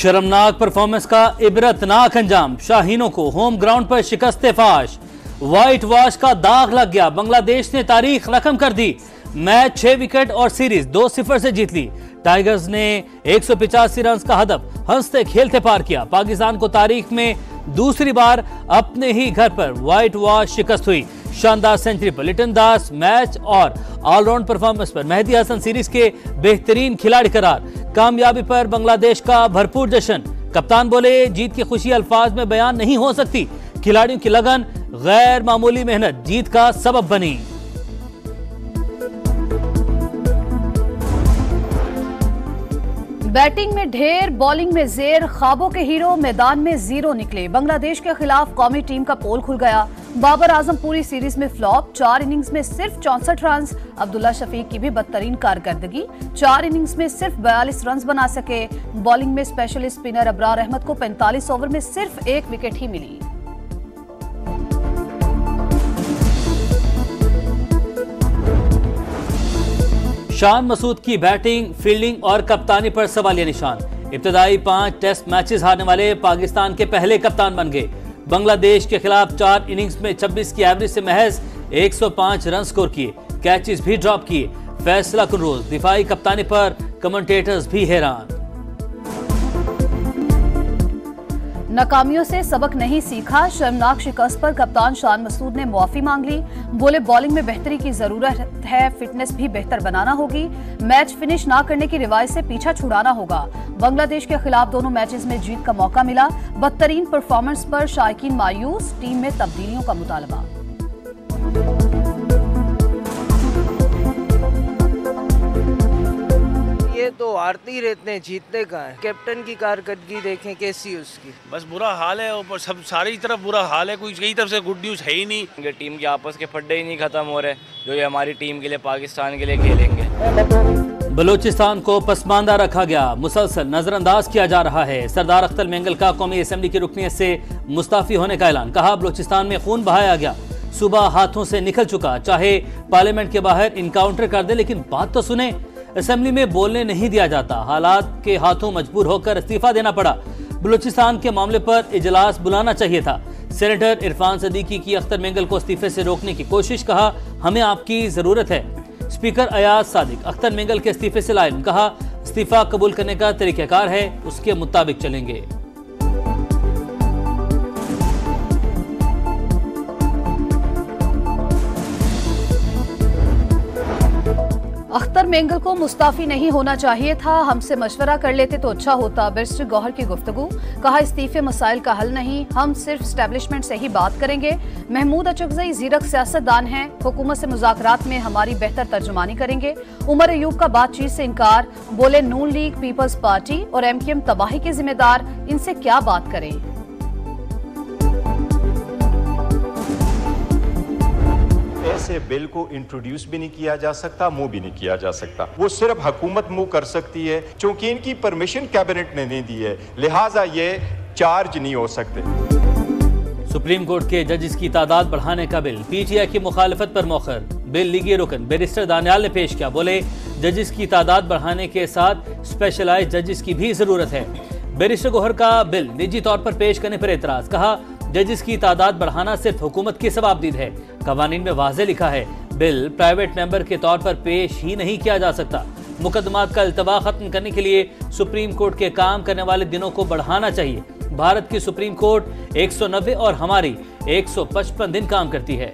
शर्मनाक परफॉर्मेंस का इबरतनाक अंजाम, शाहीनों को होम ग्राउंड पर शिकस्त फाश, व्हाइट वॉश का दाग लग गया। बांग्लादेश ने तारीख रकम कर दी। मैच 6 विकेट और सीरीज 2-0 से जीत ली। टाइगर्स ने 185 रन का हदफ हंसते खेलते पार किया। पाकिस्तान को तारीख में दूसरी बार अपने ही घर पर व्हाइट वॉश शिकस्त हुई। शानदार सेंचुरी पर लिटन दास मैच और ऑलराउंड परफॉर्मेंस पर मेहदी हसन सीरीज के बेहतरीन खिलाड़ी करार। कामयाबी पर बांग्लादेश का भरपूर जश्न। कप्तान बोले, जीत की खुशी अल्फाज में बयान नहीं हो सकती। खिलाड़ियों की लगन, गैर मामूली मेहनत जीत का सबब बनी। बैटिंग में ढेर, बॉलिंग में जेर, ख्वाबों के हीरो मैदान में जीरो निकले। बांग्लादेश के खिलाफ कौमी टीम का पोल खुल गया। बाबर आजम पूरी सीरीज में फ्लॉप, 4 इनिंग्स में सिर्फ 64 रन। अब्दुल्ला शफीक की भी बदतरीन कारकर्दगी, 4 इनिंग्स में सिर्फ 42 रन बना सके। बॉलिंग में स्पेशलिस्ट स्पिनर अबरार अहमद को 45 ओवर में सिर्फ 1 विकेट ही मिली। शान मसूद की बैटिंग, फील्डिंग और कप्तानी पर सवालिया निशान। इब्तदाई 5 टेस्ट मैचेस हारने वाले पाकिस्तान के पहले कप्तान बन गए। बांग्लादेश के खिलाफ 4 इनिंग्स में 26 की एवरेज से महज 105 रन स्कोर किए। कैचेस भी ड्रॉप किए। फैसला कुन रोज दिफाई कप्तानी पर कमेंटेटर्स भी हैरान। नाकामियों से सबक नहीं सीखा, शर्मनाक शिकस्त पर कप्तान शान मसूद ने मुआफी मांग ली। बोले, बॉलिंग में बेहतरी की जरूरत है, फिटनेस भी बेहतर बनाना होगी। मैच फिनिश ना करने की रिवायत से पीछा छुड़ाना होगा। बांग्लादेश के खिलाफ दोनों मैचेस में जीत का मौका मिला। बदतरीन परफॉर्मेंस पर शायकीन मायूस, टीम में तब्दीलियों का मुतालबा। ये तो हारते ही रहते हैं, जीतने का है। कैप्टन की कारकर्दगी देखें कैसी उसकी, बस बुरा हाल है। ऊपर सब सारी तरफ बुरा हाल है, कोई कई तरफ से गुड न्यूज़ है ही नहीं। टीम के आपस के फड्डे ही नहीं खत्म हो रहे जो ये हमारी टीम के लिए, पाकिस्तान के लिए खेलेंगे। बलूचिस्तान को पसमानदा रखा गया, मुसलसल नजरअंदाज किया जा रहा है। सरदार अख्तर मेंगल का कौमी असेंबली की रुकनीत से मुस्ताफी होने का ऐलान। कहा, बलूचिस्तान में खून बहाया गया, सुबह हाथों से निकल चुका। चाहे पार्लियामेंट के बाहर इनकाउंटर कर दे, लेकिन बात तो सुने। असेंबली में बोलने नहीं दिया जाता। हालात के हाथों मजबूर होकर इस्तीफा देना पड़ा। बलूचिस्तान के मामले पर इजलास बुलाना चाहिए था। सेनेटर इरफान सदीकी की अख्तर मेंगल को इस्तीफे से रोकने की कोशिश। कहा, हमें आपकी जरूरत है। स्पीकर अयाज सादिक अख्तर मेंगल के इस्तीफे से लाइल। कहा, इस्तीफा कबूल करने का तरीकाकार है, उसके मुताबिक चलेंगे। अख्तर मेंगल को मुस्ताफी नहीं होना चाहिए था, हमसे मशवरा कर लेते तो अच्छा होता। बैरिस्टर गौहर की गुफ्तगू। कहा, इस्तीफे मसाइल का हल नहीं, हम सिर्फ एस्टेब्लिशमेंट से ही बात करेंगे। महमूद अचकजई जीरक सियासतदान हैं, हुकूमत से मुज़ाकरात में हमारी बेहतर तर्जुमानी करेंगे। उमर अयूब का बातचीत से इनकार। बोले, नून लीग, पीपल्स पार्टी और MKM तबाही के जिम्मेदार, इनसे क्या बात करें। ऐसे बिल को इंट्रोड्यूस भी नहीं किया जा सकता, मूव भी नहीं किया जा सकता। वो सिर्फ हुकूमत मूव कर सकती है, क्योंकि इनकी परमिशन कैबिनेट ने नहीं दी है, लिहाजा ये चार्ज नहीं हो सकते। सुप्रीम कोर्ट के जजेस की तादाद बढ़ाने का बिल, PTI की मुखालफत पर मौखर। बिल लीगी रुकन बैरिस्टर दानियाल ने पेश किया। बोले, जजेस की तादाद बढ़ाने के साथ स्पेशलाइज्ड जजेस की भी जरूरत है। बैरिस्टर गौहर का बिल निजी तौर पर पेश करने पर एतराज। कहा, जजेस की तादाद बढ़ाना सिर्फ हुकूमत की सवाबदीद है। कवानीन में वाज़ेह लिखा है, बिल प्राइवेट मेंबर के तौर पर पेश ही नहीं किया जा सकता। मुकदमात का इल्तवा खत्म करने के लिए सुप्रीम कोर्ट के काम करने वाले दिनों को बढ़ाना चाहिए। भारत की सुप्रीम कोर्ट 190 और हमारी 155 दिन काम करती है।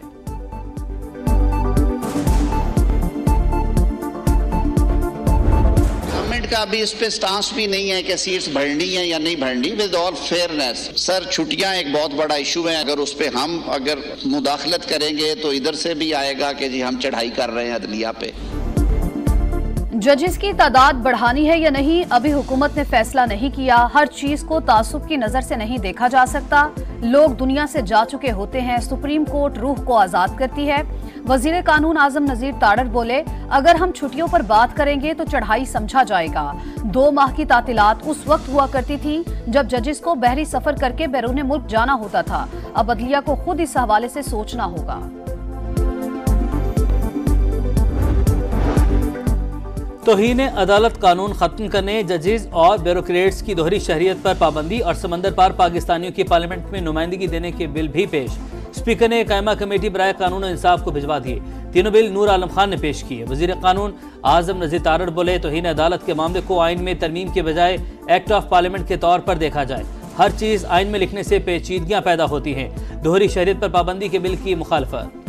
का अभी इस पे स्टांस भी नहीं है कि सीट्स भरनी है या नहीं भरनी। विद ऑल फेयरनेस सर, छुट्टियां एक बहुत बड़ा इशू है। अगर उस पे हम मुदाखलत करेंगे तो इधर से भी आएगा कि जी हम चढ़ाई कर रहे हैं अदलिया पे। जजेस की तादाद बढ़ानी है या नहीं, अभी हुकूमत ने फैसला नहीं किया। हर चीज को तासुब की नजर से नहीं देखा जा सकता। लोग दुनिया से जा चुके होते हैं, सुप्रीम कोर्ट रूह को आजाद करती है। वजीर कानून आजम नजीर ताड़र बोले, अगर हम छुट्टियों पर बात करेंगे तो चढ़ाई समझा जाएगा। 2 माह की तातीलात उस वक्त हुआ करती थी जब जजेस को बहरी सफर करके बैरून मुल्क जाना होता था। अब अदलिया को खुद इस हवाले से सोचना होगा। तौहीन अदालत कानून खत्म करने, जजेस और ब्यूरोक्रेट्स की दोहरी शहरियत पर पाबंदी और समंदर पार पाकिस्तानियों की पार्लियामेंट में नुमाइंदगी देने के बिल भी पेश। स्पीकर ने कायमा कमेटी बराए कानून और इंसाफ को भिजवा दिए। तीनों बिल नूर आलम खान ने पेश किए। वजीर कानून आजम नजीर तारड़ बोले, तौहीन अदालत के मामले को आइन में तरमीम के बजाय एक्ट ऑफ पार्लियामेंट के तौर पर देखा जाए। हर चीज आइन में लिखने से पेचीदगियां पैदा होती हैं। दोहरी शहरियत पर पाबंदी के बिल की मुखालफत।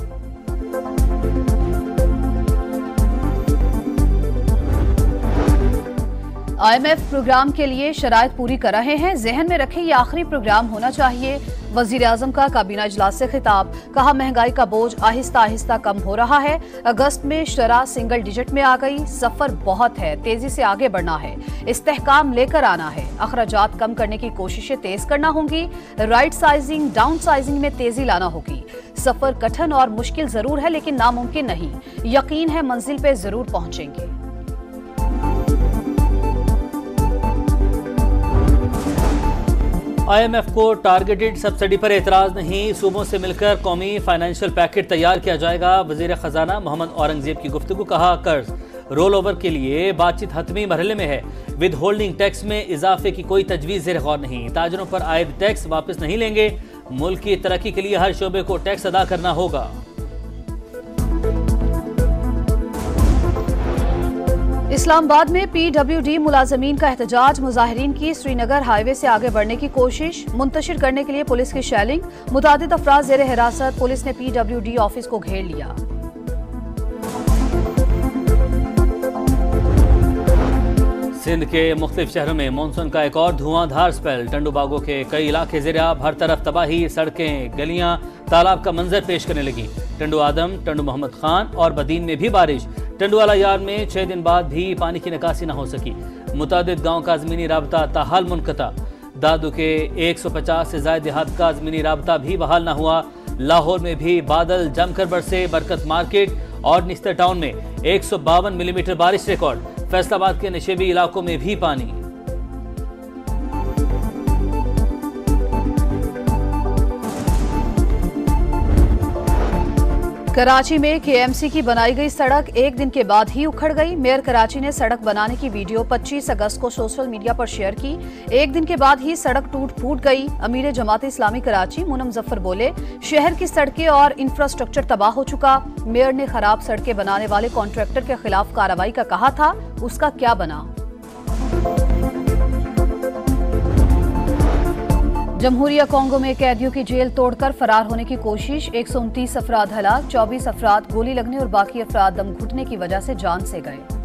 IMF प्रोग्राम के लिए शराइत पूरी कर रहे हैं, जहन में रखें ये आखिरी प्रोग्राम होना चाहिए। वजीर आजम का काबीना इजलास से खिताब, कहा महंगाई का बोझ आहिस्ता आहिस्ता कम हो रहा है। अगस्त में शरह सिंगल डिजिट में आ गई। सफर बहुत है, तेजी से आगे बढ़ना है, इस्तेहकाम लेकर आना है। अखराजात कम करने की कोशिशें तेज करना होंगी। राइट साइजिंग, डाउन साइजिंग में तेजी लाना होगी। सफर कठिन और मुश्किल जरूर है, लेकिन नामुमकिन नहीं। यकीन है मंजिल पे जरूर पहुंचेंगे। IMF को टारगेटेड सब्सिडी पर एतराज नहीं, सूबों से मिलकर कौमी फाइनेंशियल पैकेज तैयार किया जाएगा। वजीर खजाना मोहम्मद औरंगजेब की गुफ्तगू, कहा कर्ज रोल ओवर के लिए बातचीत हतमी मरहले में है। विद होल्डिंग टैक्स में इजाफे की कोई तजवीज़ ज़ेर गौर नहीं। ताजरों पर आयद टैक्स वापस नहीं लेंगे। मुल्क की तरक्की के लिए हर शोबे को टैक्स अदा करना होगा। इस्लामाबाद में PWD मुलाजमीन का एहतजाज, मुजाहिरीन की श्रीनगर हाईवे से आगे बढ़ने की कोशिश, मुंतशिर करने के लिए पुलिस की शेलिंग। मुतादिद अफराद जेर हिरासत, पुलिस ने PWD ऑफिस को घेर लिया। सिंध के मुख्तलिफ शहरों में मानसून का एक और धुआंधार स्पेल। टंडूबागों के कई इलाके ज़ेर-ए-आब, हर तरफ तबाही, सड़कें, गलियां, तालाब का मंजर पेश करने लगी। टंडू आदम, टंडू मोहम्मद खान और बदीन में भी बारिश। टंडूवाला यार में 6 दिन बाद भी पानी की निकासी न हो सकी। मुतादिद गाँव का ज़मीनी राबता ताहाल मुनक़ता। दादू के 150 से ज़ायद देहात का ज़मीनी राबता भी बहाल न हुआ। लाहौर में भी बादल जमकर बरसे। बरकत मार्केट और निस्तर टाउन में 152 मिलीमीटर बारिश रिकॉर्ड। फैसलाबाद के नशेबी इलाकों में भी पानी। कराची में KMC की बनाई गई सड़क एक दिन के बाद ही उखड़ गई। मेयर कराची ने सड़क बनाने की वीडियो 25 अगस्त को सोशल मीडिया पर शेयर की। एक दिन के बाद ही सड़क टूट फूट गई। अमीर जमात इस्लामी कराची मूनम जफर बोले, शहर की सड़कें और इंफ्रास्ट्रक्चर तबाह हो चुका। मेयर ने खराब सड़कें बनाने वाले कॉन्ट्रैक्टर के खिलाफ कार्रवाई का कहा था, उसका क्या बना। जमहूरिया कांगो में कैदियों की जेल तोड़कर फरार होने की कोशिश। 129 अफराद हलाक, 24 अफराद गोली लगने और बाकी अफराद दम घुटने की वजह से जान से गए।